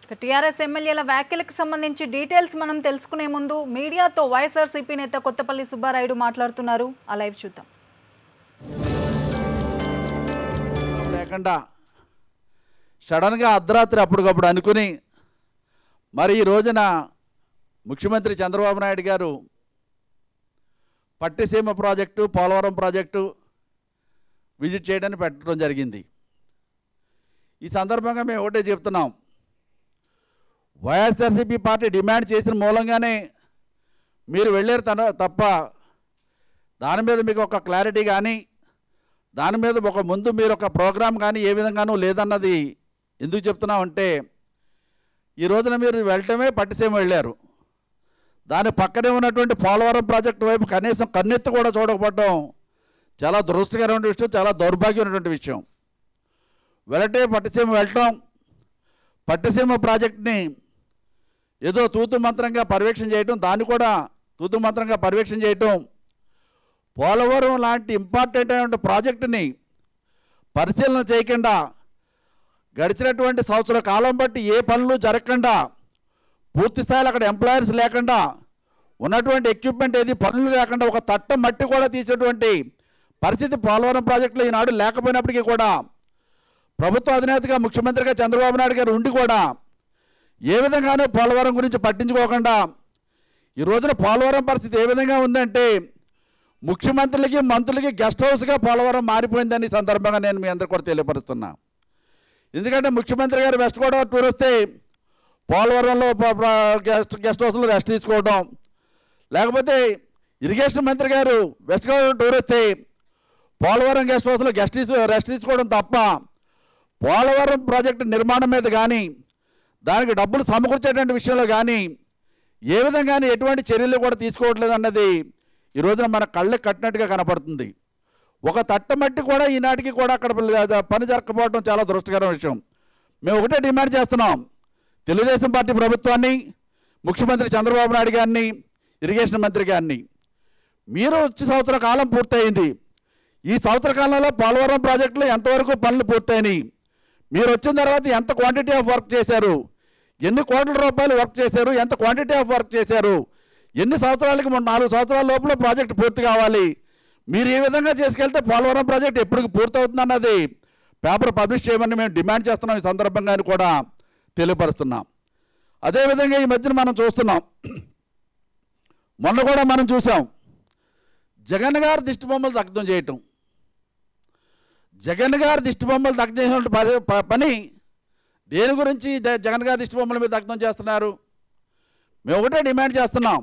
TRS ఎమ్మెల్యేల వ్యాఖ్యలకు సంబంధించి డీటెయిల్స్ మనం తెలుసుకునే ముందు మీడియాతో వైఎస్ఆర్సీపీ నేత కొత్తపల్లి సుబ్బారాయుడు మాట్లాడుతున్నారు. ఆ లైవ్ చూద్దాం. లేకుండా సడన్గా అర్ధరాత్రి అప్పటికప్పుడు అనుకుని మరి ఈ రోజున ముఖ్యమంత్రి చంద్రబాబు నాయుడు గారు Pattiseema project, Polavaram project visit చేయడానికి పెట్టడం జరిగింది. ఈ సందర్భంగా మేము ఒకటే చెప్తున్నాం, వైఎస్ఆర్సీపీ పార్టీ డిమాండ్ చేసిన మూలంగానే మీరు వెళ్ళారు తప్ప దాని మీద మీకు ఒక క్లారిటీ కానీ దాని మీద ఒక ముందు మీరు ఒక ప్రోగ్రాం కానీ ఏ విధంగానూ లేదన్నది ఎందుకు చెప్తున్నామంటే, ఈ రోజున మీరు వెళ్ళటమే పట్టిసీమ వెళ్ళారు, దాని పక్కనే ఉన్నటువంటి పోలవరం ప్రాజెక్టు వైపు కనీసం కన్నెత్తి కూడా చూడకపోవడం చాలా దురదృష్టకరమైన విషయం, చాలా దౌర్భాగ్యమైనటువంటి విషయం. పట్టిసీమ వెళ్ళటం, పట్టిసీమ ప్రాజెక్టుని ఏదో తూతు మంత్రంగా పర్యవేక్షణ చేయటం, దాన్ని కూడా తూతు మంత్రంగా పర్యవేక్షణ చేయటం, పోలవరం లాంటి ఇంపార్టెంట్ అయిన ప్రాజెక్టుని పరిశీలన చేయకుండా గడిచినటువంటి సంవత్సర కాలం బట్టి ఏ పనులు జరగకుండా పూర్తి స్థాయిలో అక్కడ ఎంప్లాయర్స్ లేకుండా ఉన్నటువంటి ఎక్విప్మెంట్ ఏది పనులు లేకుండా ఒక తట్ట మట్టి కూడా తీసేటువంటి పరిస్థితి పోలవరం ప్రాజెక్టులో ఈనాడు లేకపోయినప్పటికీ కూడా ప్రభుత్వ అధినేతగా ముఖ్యమంత్రిగా చంద్రబాబు నాయుడు గారు ఉండి కూడా ఏ విధంగానూ పోలవరం గురించి పట్టించుకోకుండా ఈ రోజున పోలవరం పరిస్థితి ఏ విధంగా ఉందంటే ముఖ్యమంత్రులకి మంత్రులకి గెస్ట్ హౌస్గా పోలవరం మారిపోయిందని సందర్భంగా నేను మీ అందరికీ కూడా తెలియపరుస్తున్నా. ఎందుకంటే ముఖ్యమంత్రి గారు వెస్ట్ గోదావరి టూర్ వస్తే పోలవరంలో గెస్ట్ హౌస్లో రెస్ట్ తీసుకోవడం, లేకపోతే ఇరిగేషన్ మంత్రి గారు వెస్ట్ గోదావరి టూర్ వస్తే పోలవరం గెస్ట్ హౌస్లో రెస్ట్ తీసుకోవడం తప్ప పోలవరం ప్రాజెక్టు నిర్మాణం మీద కానీ దానికి డబ్బులు సమకూర్చేటువంటి విషయంలో కానీ ఏ విధంగానే ఎటువంటి చర్యలు కూడా తీసుకోవట్లేదు అన్నది ఈ రోజున మన కళ్ళకి కట్టినట్టుగా కనపడుతుంది. ఒక తట్టమట్టి కూడా ఈనాటికి కూడా అక్కడ పని జరగకపోవడం చాలా దురదృష్టకరమైన విషయం. మేము ఒకటే డిమాండ్ చేస్తున్నాం, తెలుగుదేశం పార్టీ ప్రభుత్వాన్ని, ముఖ్యమంత్రి చంద్రబాబు నాయుడు గారిని, ఇరిగేషన్ మంత్రి గారిని, మీరు వచ్చి సంవత్సర కాలం పూర్తయింది, ఈ సంవత్సర కాలంలో పోలవరం ప్రాజెక్టులో ఎంతవరకు పనులు పూర్తయినాయి, మీరు వచ్చిన తర్వాత ఎంత క్వాంటిటీ ఆఫ్ వర్క్ చేశారు, ఎన్ని కోట్ల రూపాయలు వర్క్ చేశారు, ఎంత క్వాంటిటీ ఆఫ్ వర్క్ చేశారు, ఎన్ని సంవత్సరాలకి 4 సంవత్సరాల లోపల ప్రాజెక్టు పూర్తి కావాలి, మీరు ఈ విధంగా చేసుకెళ్తే పోలవరం ప్రాజెక్టు ఎప్పటికి పూర్తవుతుందన్నది పేపర్ పబ్లిష్ చేయమని మేము డిమాండ్ చేస్తున్నాం. ఈ సందర్భంగా కూడా తెలియపరుస్తున్నాం. అదేవిధంగా ఈ మధ్యన మనం చూస్తున్నాం, మొన్న కూడా మనం చూసాం, జగన్ గారు దిష్టి బొమ్మలు దగ్ధం చేయటం. జగన్ గారు దిష్టి బొమ్మలు దగ్ధం చేసిన పని దేని గురించి జగన్ గారు దిష్టి బొమ్మల మీద దగ్ధం చేస్తున్నారు? మేము ఒకటే డిమాండ్ చేస్తున్నాం,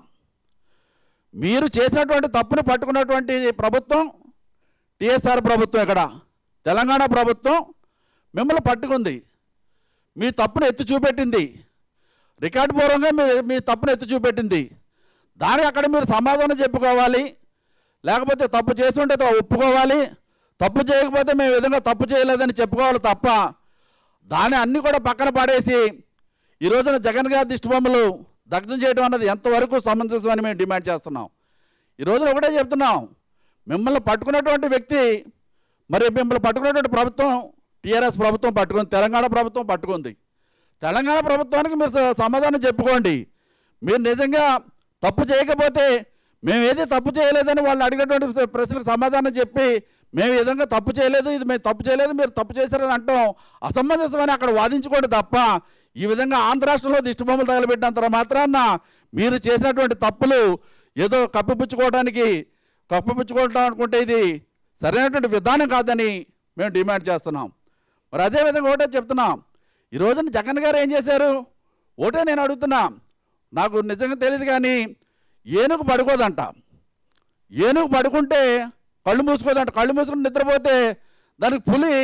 మీరు చేసినటువంటి తప్పుని పట్టుకున్నటువంటి ప్రభుత్వం టీఎస్ఆర్ ప్రభుత్వం, ఇక్కడ తెలంగాణ ప్రభుత్వం మిమ్మల్ని పట్టుకుంది, మీ తప్పును ఎత్తి చూపెట్టింది, రికార్డు పూర్వంగా మీ తప్పును ఎత్తి చూపెట్టింది. దానికి అక్కడ మీరు సమాధానం చెప్పుకోవాలి, లేకపోతే తప్పు చేసి ఉంటే ఒప్పుకోవాలి, తప్పు చేయకపోతే మేము విధంగా తప్పు చేయలేదని చెప్పుకోవాలి తప్ప దాన్ని అన్నీ కూడా పక్కన పడేసి ఈ రోజున జగన్ గారి దిష్టి బొమ్మలు దగ్ధం చేయడం అన్నది ఎంతవరకు సమంజసమని మేము డిమాండ్ చేస్తున్నాం. ఈ రోజున ఒకటే చెప్తున్నాం, మిమ్మల్ని పట్టుకున్నటువంటి వ్యక్తి, మరి మిమ్మల్ని పట్టుకున్నటువంటి ప్రభుత్వం టీఆర్ఎస్ ప్రభుత్వం పట్టుకుంది, తెలంగాణ ప్రభుత్వం పట్టుకుంది. తెలంగాణ ప్రభుత్వానికి మీరు సమాధానం చెప్పుకోండి. మీరు నిజంగా తప్పు చేయకపోతే మేము ఏది తప్పు చేయలేదని వాళ్ళు అడిగినటువంటి ప్రశ్నలకు సమాధానం చెప్పి మేము ఈ విధంగా తప్పు చేయలేదు, ఇది మేము తప్పు చేయలేదు, మీరు తప్పు చేశారని అంటాం అసమంజసమని అక్కడ వాదించుకోండి తప్ప ఈ విధంగా ఆంధ్ర రాష్ట్రంలో దిష్టి బొమ్మలు తగలబెట్టినంత మాత్రాన మీరు చేసినటువంటి తప్పులు ఏదో కప్పిపుచ్చుకోవడం అనుకుంటే ఇది సరైనటువంటి విధానం కాదని మేము డిమాండ్ చేస్తున్నాం. మరి అదేవిధంగా ఒకటే చెప్తున్నాం, ఈ రోజున జగన్ గారు ఏం చేశారు? ఒకటే నేను అడుగుతున్నా, నాకు నిజంగా తెలియదు కానీ ఏనుగు పడుకోదంట, ఏనుగు పడుకుంటే కళ్ళు మూసుకోదంట, కళ్ళు మూసుకుని నిద్రపోతే దానికి పులి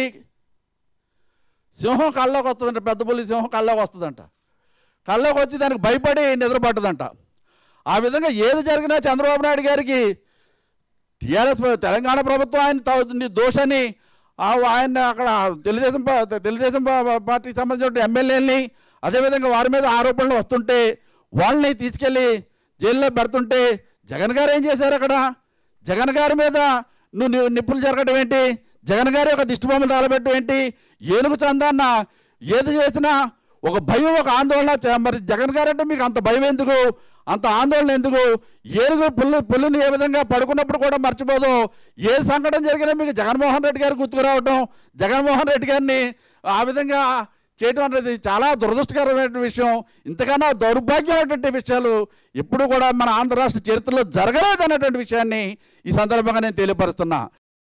సింహం కళ్ళలోకి వస్తుందంట, పెద్ద పులి సింహం కళ్ళలోకి వస్తుందంట, కళ్ళలోకి వచ్చి దానికి భయపడి నిద్రపట్టదంట. ఆ విధంగా ఏది జరిగినా చంద్రబాబు నాయుడు గారికి టీఆర్ఎస్ తెలంగాణ ప్రభుత్వం ఆయన దోషాన్ని ఆయన అక్కడ తెలుగుదేశం పార్టీకి సంబంధించిన ఎమ్మెల్యేలని అదేవిధంగా వారి మీద ఆరోపణలు వస్తుంటే వాళ్ళని తీసుకెళ్ళి జైల్లో పెడుతుంటే జగన్ గారు ఏం చేశారు? అక్కడ జగన్ గారి మీద నువ్వు నిప్పులు జరగడం ఏంటి? జగన్ గారి యొక్క దిష్టి బొమ్మలు తగలబెట్టడం ఏంటి? ఏనుగు చందాన్న ఏది చేసినా ఒక భయం, ఒక ఆందోళన. మరి జగన్ గారు అంటే మీకు అంత భయం ఎందుకు, అంత ఆందోళన ఎందుకు? ఏనుగు పుల్లిని ఏ విధంగా పడుకున్నప్పుడు కూడా మర్చిపోదు, ఏ సంఘటన జరిగినా మీకు జగన్మోహన్ రెడ్డి గారు గుర్తుకురావటం, జగన్మోహన్ రెడ్డి గారిని ఆ విధంగా చేయటం అనేది చాలా దురదృష్టకరమైన విషయం. ఇంతకన్నా దౌర్భాగ్యమైనటువంటి విషయాలు ఎప్పుడు కూడా మన ఆంధ్ర రాష్ట్ర చరిత్రలో జరగలేదు అనేటువంటి విషయాన్ని ఈ సందర్భంగా నేను తెలియపరుస్తున్నా.